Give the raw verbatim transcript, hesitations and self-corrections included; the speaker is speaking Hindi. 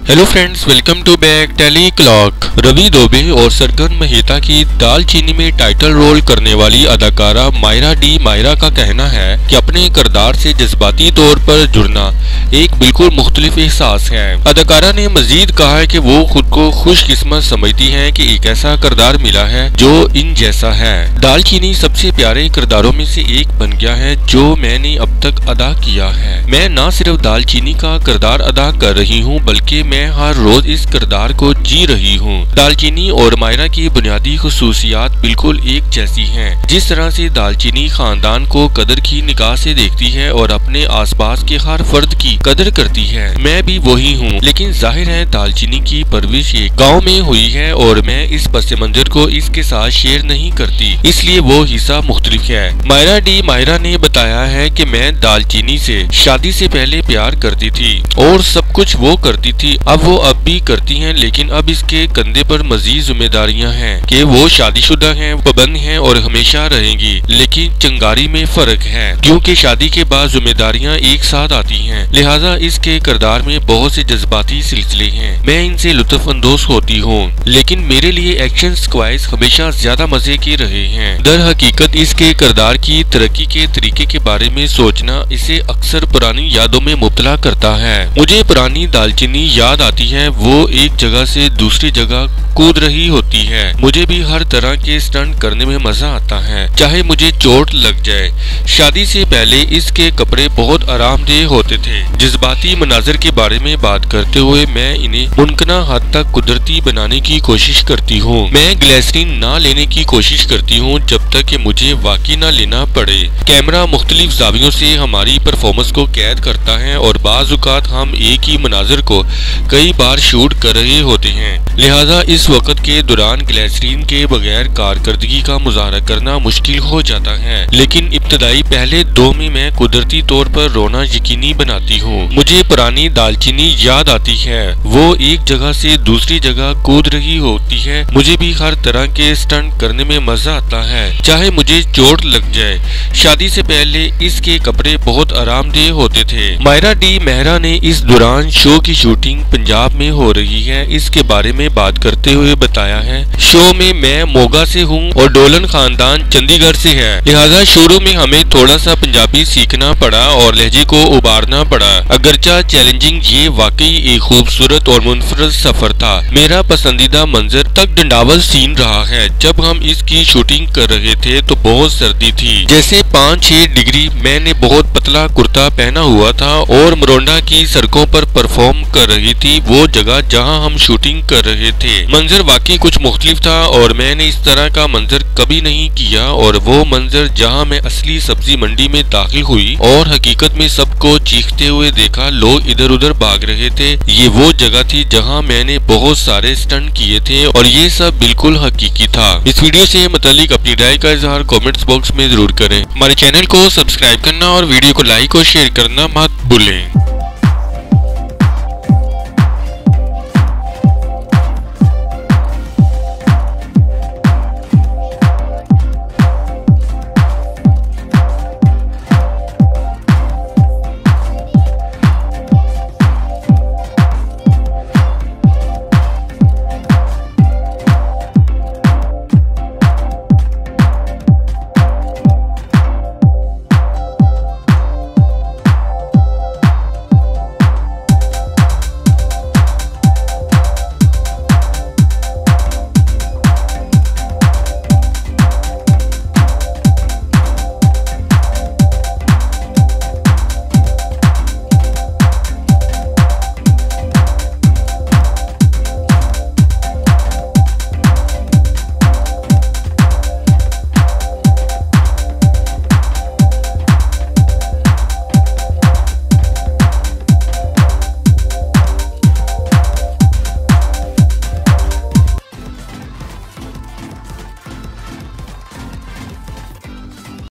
Hello friends, welcome to back tele clock. Ravi Dubey और सरगन मेहता की दालचीनी में टाइटल रोल करने वाली अदाकारा मायरा डी मायरा का कहना है कि अपने किरदार से जज्बाती तौर पर जुड़ना एक बिल्कुल मुख्तलिफ एहसास है। अदाकारा ने मजीद कहा है कि वो खुद को खुशकिस्मत समझती हैं कि एक ऐसा किरदार मिला है जो इन जैसा है। दालचीनी सबसे प्यारे किरदारों में से एक बन गया है जो मैंने अब तक अदा किया है। मैं न सिर्फ दालचीनी का किरदार अदा कर रही हूँ बल्कि मैं हर रोज इस किरदार को जी रही हूँ। दालचीनी और मायरा की बुनियादी खुसूसियात बिल्कुल एक जैसी हैं। जिस तरह से दालचीनी खानदान को कदर की निगाह से देखती है और अपने आसपास के हर फर्द की कदर करती है, मैं भी वही हूँ। लेकिन जाहिर है दालचीनी की परवरिश एक गाँव में हुई है और मैं इस पस मंजर को इसके साथ शेयर नहीं करती, इसलिए वो हिस्सा मुख्तलिफ है। मायरा डी मायरा ने बताया है कि मैं दालचीनी से शादी से पहले प्यार करती थी और सब कुछ वो करती थी, अब वो अब भी करती हैं, लेकिन अब इसके कंधे पर मजीद जिम्मेदारियां हैं कि वो शादीशुदा हैं, पाबंद हैं और हमेशा रहेंगी। लेकिन चंगारी में फर्क है क्योंकि शादी के बाद जिम्मेदारियां एक साथ आती हैं, लिहाजा इसके किरदार में बहुत से जज्बाती सिलसिले हैं। मैं इनसे लुत्फ अंदोज होती हूँ, लेकिन मेरे लिए एक्शन स्क्वाइज हमेशा ज्यादा मजे के रहे हैं। दर हकीकत इसके किरदार की तरक्की के तरीके के बारे में सोचना इसे अक्सर पुरानी यादों में मुब्तला करता है। मुझे पुरानी दालचीनी याद आती है, वो एक जगह से दूसरी जगह कूद रही होती है। मुझे भी हर तरह के स्टंट करने में मजा आता है, चाहे मुझे चोट लग जाए। शादी से पहले इसके कपड़े बहुत आरामदेह होते थे। जज्बाती मनाजर के बारे में बात करते हुए मैं इन्हें मुमकिना हद तक कुदरती बनाने की कोशिश करती हूँ। मैं ग्लिसरीन ना लेने की कोशिश करती हूँ जब तक कि मुझे वाकई ना लेना पड़े। कैमरा मुख्तलिफ जावियों से हमारी परफॉर्मेंस को कैद करता है और बाज़ औक़ात हम एक ही मनाजर को कई बार शूट कर रहे होते हैं, लिहाजा इस वक्त के दौरान ग्लिसरीन के बगैर कारकर्दगी का मुजाहरा करना मुश्किल हो जाता है। लेकिन इब्तदाई पहले दो में मैं कुदरती तौर पर रोना यकीनी बनाती हूँ। मुझे पुरानी दालचीनी याद आती है, वो एक जगह से दूसरी जगह कूद रही होती है। मुझे भी हर तरह के स्टंट करने में मजा आता है, चाहे मुझे चोट लग जाए। शादी से पहले इसके कपड़े बहुत आरामदेह होते थे। मायरा डी मेहरा ने इस दौरान शो की शूटिंग पंजाब में हो रही है, इसके बारे में बात करते हुए बताया है, शो में मैं मोगा से हूँ और डोलन खानदान चंडीगढ़ से है, लिहाजा शुरू में हमें थोड़ा सा पंजाबी सीखना पड़ा और लहजे को उबारना पड़ा। अगरचा चैलेंजिंग, ये वाकई एक खूबसूरत और मुनफरद सफर था। मेरा पसंदीदा मंजर तक डंडावल सीन रहा है। जब हम इसकी शूटिंग कर रहे थे तो बहुत सर्दी थी, जैसे पाँच छह डिग्री। मैंने बहुत पतला कुर्ता पहना हुआ था और मरोंडा की सड़कों पर परफॉर्म कर रही थी, वो जगह जहां हम शूटिंग कर रहे थे। मंजर वाकई कुछ मुख्तलिफ था और मैंने इस तरह का मंजर कभी नहीं किया। और वो मंजर जहां मैं असली सब्जी मंडी में दाखिल हुई और हकीकत में सबको चीखते हुए देखा, लोग इधर उधर भाग रहे थे, ये वो जगह थी जहां मैंने बहुत सारे स्टंट किए थे और ये सब बिल्कुल हकीकी था। इस वीडियो से मुतालिक अपनी राय का इजहार कमेंट्स बॉक्स में जरूर करें। हमारे चैनल को सब्सक्राइब करना और वीडियो को लाइक और शेयर करना मत भूलें।